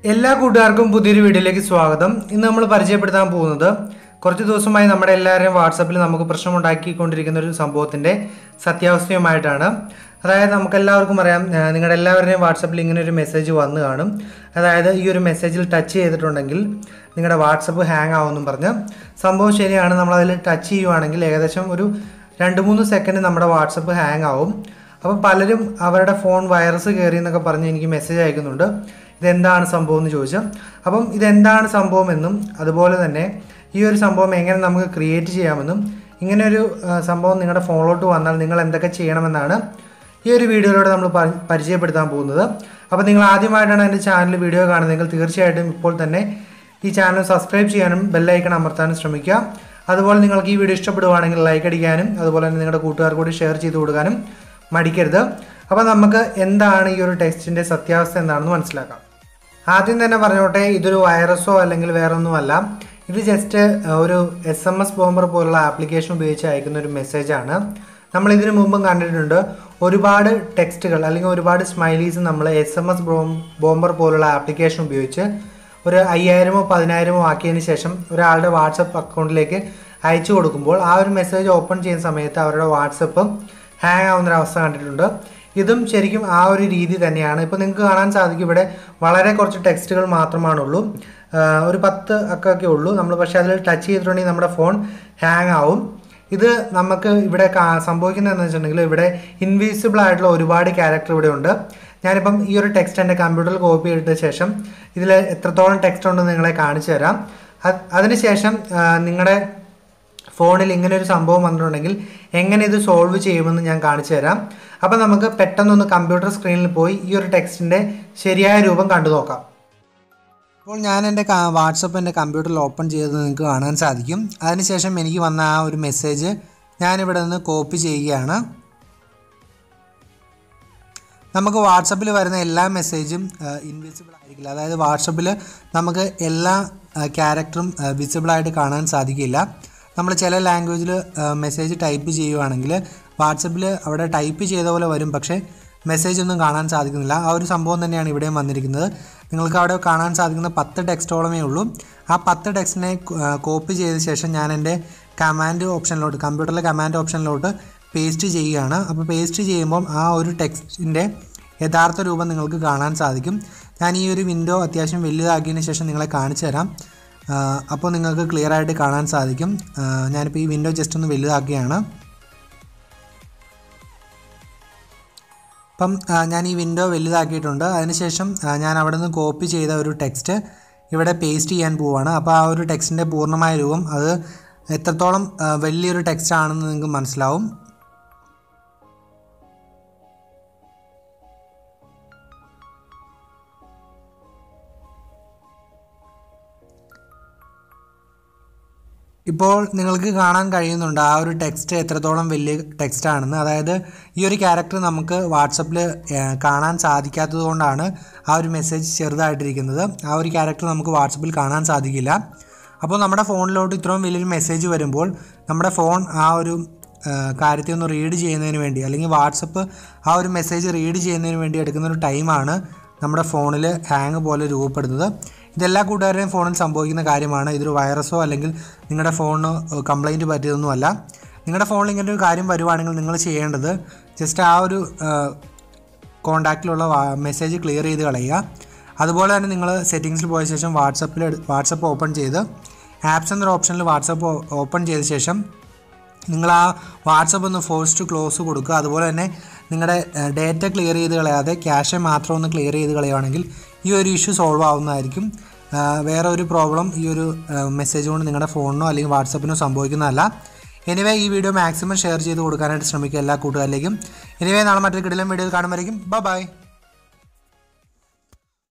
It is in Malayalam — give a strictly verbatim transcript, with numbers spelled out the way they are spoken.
എല്ലാ കൂട്ടുകാർക്കും പുതിയൊരു വീഡിയോയിലേക്ക് സ്വാഗതം. ഇന്ന് നമ്മൾ പരിചയപ്പെടുത്താൻ പോകുന്നത് കുറച്ച് ദിവസമായി നമ്മുടെ എല്ലാവരുടെയും വാട്സാപ്പിൽ നമുക്ക് പ്രശ്നമുണ്ടാക്കിക്കൊണ്ടിരിക്കുന്ന ഒരു സംഭവത്തിൻ്റെ സത്യാവസ്ഥയുമായിട്ടാണ്. അതായത് നമുക്കെല്ലാവർക്കും അറിയാം, നിങ്ങളുടെ എല്ലാവരുടെയും വാട്സാപ്പിൽ ഇങ്ങനെ ഒരു മെസ്സേജ് വന്നു കാണും. അതായത് ഈ ഒരു മെസ്സേജിൽ ടച്ച് ചെയ്തിട്ടുണ്ടെങ്കിൽ നിങ്ങളുടെ വാട്സപ്പ് ഹാങ് ആവുമെന്നും പറഞ്ഞ്. സംഭവം ശരിയാണ്. നമ്മളതിൽ ടച്ച് ചെയ്യുവാണെങ്കിൽ ഏകദേശം ഒരു രണ്ട് മൂന്ന് സെക്കൻഡ് നമ്മുടെ വാട്സപ്പ് ഹാങ് ആവും. അപ്പം പലരും അവരുടെ ഫോൺ വൈറസ് കയറി എന്നൊക്കെ പറഞ്ഞ് എനിക്ക് മെസ്സേജ് അയക്കുന്നുണ്ട്. ഇതെന്താണ് സംഭവം എന്ന് ചോദിച്ചാൽ, അപ്പം ഇതെന്താണ് സംഭവമെന്നും അതുപോലെ തന്നെ ഈ ഒരു സംഭവം എങ്ങനെ നമുക്ക് ക്രിയേറ്റ് ചെയ്യാമെന്നും, ഇങ്ങനെയൊരു സംഭവം നിങ്ങളുടെ ഫോണിലോട്ട് വന്നാൽ നിങ്ങൾ എന്തൊക്കെ ചെയ്യണമെന്നാണ് ഈ ഒരു വീഡിയോയിലൂടെ നമ്മൾ പരിചയപ്പെടുത്താൻ പോകുന്നത്. അപ്പോൾ നിങ്ങൾ ആദ്യമായിട്ടാണ് എൻ്റെ ചാനൽ വീഡിയോ കാണുന്നതെങ്കിൽ തീർച്ചയായിട്ടും ഇപ്പോൾ തന്നെ ഈ ചാനൽ സബ്സ്ക്രൈബ് ചെയ്യാനും ബെല്ലൈക്കൺ അമർത്താനും ശ്രമിക്കുക. അതുപോലെ നിങ്ങൾക്ക് ഈ വീഡിയോ ഇഷ്ടപ്പെടുവാണെങ്കിൽ ലൈക്ക് അടിക്കാനും അതുപോലെ തന്നെ നിങ്ങളുടെ കൂട്ടുകാർക്ക് കൂടി ഷെയർ ചെയ്ത് കൊടുക്കാനും മടിക്കരുത്. അപ്പോൾ നമുക്ക് എന്താണ് ഈ ഒരു ടെക്സ്റ്റിൻ്റെ സത്യാവസ്ഥ എന്താണെന്ന് മനസ്സിലാക്കാം. ആദ്യം തന്നെ പറഞ്ഞോട്ടെ, ഇതൊരു വൈറസോ അല്ലെങ്കിൽ വേറൊന്നുമല്ല. ഇത് ജസ്റ്റ് ഒരു എസ് എം എസ് ബോംബർ പോലുള്ള ആപ്ലിക്കേഷൻ ഉപയോഗിച്ച് അയക്കുന്ന ഒരു മെസ്സേജാണ്. നമ്മൾ ഇതിനു മുമ്പും കണ്ടിട്ടുണ്ട്. ഒരുപാട് ടെക്സ്റ്റുകൾ അല്ലെങ്കിൽ ഒരുപാട് സ്മൈലീസ് നമ്മൾ എസ് എം എസ് ബോംബർ പോലുള്ള ആപ്ലിക്കേഷൻ ഉപയോഗിച്ച് ഒരു അയ്യായിരമോ പതിനായിരമോ ആക്കിയതിന് ശേഷം ഒരാളുടെ വാട്സപ്പ് അക്കൗണ്ടിലേക്ക് അയച്ചു കൊടുക്കുമ്പോൾ ആ ഒരു മെസ്സേജ് ഓപ്പൺ ചെയ്യുന്ന സമയത്ത് അവരുടെ വാട്സപ്പ് ഹാങ് ആവുന്നൊരവസ്ഥ കണ്ടിട്ടുണ്ട്. ഇതും ശരിക്കും ആ ഒരു രീതി തന്നെയാണ്. ഇപ്പോൾ നിങ്ങൾക്ക് കാണാൻ സാധിക്കും, ഇവിടെ വളരെ കുറച്ച് ടെക്സ്റ്റുകൾ മാത്രമാണുള്ളൂ. ഒരു പത്ത് ഒക്കെ ഉള്ളൂ. നമ്മൾ പക്ഷേ അതിൽ ടച്ച് ചെയ്തിട്ടുണ്ടെങ്കിൽ നമ്മുടെ ഫോൺ ഹാങ് ആവും. ഇത് നമുക്ക് ഇവിടെ സംഭവിക്കുന്നതെന്ന് വെച്ചിട്ടുണ്ടെങ്കിൽ ഇവിടെ ഇൻവിസിബിൾ ആയിട്ടുള്ള ഒരുപാട് ക്യാരക്ടർ ഇവിടെ ഉണ്ട്. ഞാനിപ്പം ഈ ഒരു ടെക്സ്റ്റ് എൻ്റെ കമ്പ്യൂട്ടറിൽ കോപ്പി ചെയ്ത ശേഷം ഇതിൽ എത്രത്തോളം ടെക്സ്റ്റ് ഉണ്ടെന്ന് നിങ്ങളെ കാണിച്ചു തരാം. അതിനുശേഷം നിങ്ങളുടെ ഫോണിൽ ഇങ്ങനെ ഒരു സംഭവം വന്നിട്ടുണ്ടെങ്കിൽ എങ്ങനെ ഇത് സോൾവ് ചെയ്യുമെന്ന് ഞാൻ കാണിച്ചു തരാം. അപ്പോൾ നമുക്ക് പെട്ടെന്നൊന്ന് കമ്പ്യൂട്ടർ സ്ക്രീനിൽ പോയി ഈ ഒരു ടെക്സ്റ്റിൻ്റെ ശരിയായ രൂപം കണ്ടു നോക്കാം. അപ്പോൾ ഞാൻ എൻ്റെ വാട്സപ്പ് എൻ്റെ കമ്പ്യൂട്ടറിൽ ഓപ്പൺ ചെയ്തത് നിങ്ങൾക്ക് കാണാൻ സാധിക്കും. അതിനുശേഷം എനിക്ക് വന്ന ആ ഒരു മെസ്സേജ് ഞാനിവിടെ നിന്ന് കോപ്പി ചെയ്യുകയാണ്. നമുക്ക് വാട്സപ്പിൽ വരുന്ന എല്ലാ മെസ്സേജും ഇൻവിസിബിൾ ആയിരിക്കില്ല. അതായത് വാട്സപ്പിൽ നമുക്ക് എല്ലാ ക്യാരക്ടറും വിസിബിളായിട്ട് കാണാൻ സാധിക്കില്ല. നമ്മൾ ചില ലാംഗ്വേജിൽ മെസ്സേജ് ടൈപ്പ് ചെയ്യുകയാണെങ്കിൽ വാട്സപ്പിൽ അവിടെ ടൈപ്പ് ചെയ്ത പോലെ വരും, പക്ഷേ മെസ്സേജ് ഒന്നും കാണാൻ സാധിക്കുന്നില്ല. ആ ഒരു സംഭവം തന്നെയാണ് ഇവിടെയും വന്നിരിക്കുന്നത്. നിങ്ങൾക്ക് അവിടെ കാണാൻ സാധിക്കുന്ന പത്ത് ടെക്സ്റ്റോളമേ ഉള്ളൂ. ആ പത്ത് ടെക്സ്റ്റിനെ കോപ്പി ചെയ്ത ശേഷം ഞാൻ എൻ്റെ കമാൻഡ് ഓപ്ഷനിലോട്ട് കമ്പ്യൂട്ടറിലെ കമാൻഡ് ഓപ്ഷനിലോട്ട് പേസ്റ്റ് ചെയ്യുകയാണ്. അപ്പോൾ പേസ്റ്റ് ചെയ്യുമ്പം ആ ഒരു ടെക്സ്റ്റിൻ്റെ യഥാർത്ഥ രൂപം നിങ്ങൾക്ക് കാണാൻ സാധിക്കും. ഞാൻ ഈ ഒരു വിൻഡോ അത്യാവശ്യം വലുതാക്കിയതിന് ശേഷം നിങ്ങളെ കാണിച്ചു തരാം. അപ്പോൾ നിങ്ങൾക്ക് ക്ലിയർ ആയിട്ട് കാണാൻ സാധിക്കും. ഞാനിപ്പോൾ ഈ വിൻഡോ ജസ്റ്റ് ഒന്ന് വലുതാക്കുകയാണ്. അപ്പം ഞാൻ ഈ വിൻഡോ വലുതാക്കിയിട്ടുണ്ട്. അതിനുശേഷം ഞാൻ അവിടെ നിന്ന് കോപ്പി ചെയ്ത ഒരു ടെക്സ്റ്റ് ഇവിടെ പേസ്റ്റ് ചെയ്യാൻ പോവുകയാണ്. അപ്പോൾ ആ ഒരു ടെക്സ്റ്റിൻ്റെ പൂർണ്ണമായ രൂപം അത് എത്രത്തോളം വലിയൊരു ടെക്സ്റ്റ് ആണെന്ന് നിങ്ങൾക്ക് മനസ്സിലാവും. ഇപ്പോൾ നിങ്ങൾക്ക് കാണാൻ കഴിയുന്നുണ്ട് ആ ഒരു ടെക്സ്റ്റ് എത്രത്തോളം വലിയ ടെക്സ്റ്റ് ആണെന്ന്. അതായത് ഈ ഒരു ക്യാരക്ടർ നമുക്ക് വാട്സപ്പിൽ കാണാൻ സാധിക്കാത്തത് കൊണ്ടാണ് ആ ഒരു മെസ്സേജ് ചെറുതായിട്ടിരിക്കുന്നത്. ആ ഒരു ക്യാരക്ടർ നമുക്ക് വാട്സപ്പിൽ കാണാൻ സാധിക്കില്ല. അപ്പോൾ നമ്മുടെ ഫോണിലോട്ട് ഇത്രയും വലിയൊരു മെസ്സേജ് വരുമ്പോൾ നമ്മുടെ ഫോൺ ആ ഒരു കാര്യത്തെ ഒന്ന് റീഡ് ചെയ്യുന്നതിന് വേണ്ടി, അല്ലെങ്കിൽ വാട്സപ്പ് ആ ഒരു മെസ്സേജ് റീഡ് ചെയ്യുന്നതിന് വേണ്ടി എടുക്കുന്ന ഒരു ടൈമാണ് നമ്മുടെ ഫോണിൽ ഹാങ് പോലെ രൂപപ്പെടുന്നത്. ഇതെല്ലാ കൂട്ടുകാരുടെയും ഫോണിൽ സംഭവിക്കുന്ന കാര്യമാണ്. ഇതൊരു വൈറസോ അല്ലെങ്കിൽ നിങ്ങളുടെ ഫോണിന് കംപ്ലൈൻറ്റ് പറ്റിയതൊന്നുമല്ല. നിങ്ങളുടെ ഫോണിൽ ഇങ്ങനെ ഒരു കാര്യം വരുവാണെങ്കിൽ നിങ്ങൾ ചെയ്യേണ്ടത് ജസ്റ്റ് ആ ഒരു കോൺടാക്റ്റിലുള്ള മെസ്സേജ് ക്ലിയർ ചെയ്ത് കളയുക. അതുപോലെ തന്നെ നിങ്ങൾ സെറ്റിങ്സിൽ പോയ ശേഷം വാട്സപ്പിൽ വാട്സപ്പ് ഓപ്പൺ ചെയ്ത് ആപ്സ് എന്നൊരു ഓപ്ഷനിൽ വാട്സപ്പ് ഓപ്പൺ ചെയ്ത ശേഷം നിങ്ങൾ ആ വാട്സപ്പ് ഒന്ന് ഫോഴ്സ് ടു ക്ലോസ് കൊടുക്കുക. അതുപോലെ തന്നെ നിങ്ങളുടെ ഡേറ്റ ക്ലിയർ ചെയ്ത് കളയാതെ ക്യാഷെ മാത്രം ഒന്ന് ക്ലിയർ ചെയ്ത് കളയുകയാണെങ്കിൽ ഈ ഒരു ഇഷ്യൂ സോൾവ് ആവുന്നതായിരിക്കും. വേറെ ഒരു പ്രോബ്ലം ഈ ഒരു മെസ്സേജ് കൊണ്ട് നിങ്ങളുടെ ഫോണിനോ അല്ലെങ്കിൽ വാട്സപ്പിനോ സംഭവിക്കുന്നതല്ല. എനിവേ ഈ വീഡിയോ മാക്സിമം ഷെയർ ചെയ്ത് കൊടുക്കാനായിട്ട് ശ്രമിക്കുക എല്ലാ കൂട്ടുകാരിലേക്കും. എനിവേ നാളെ മറ്റൊരു കിടിലൻ വീഡിയോയിൽ കാണുമ്പോഴേക്കും ബൈ ബൈ.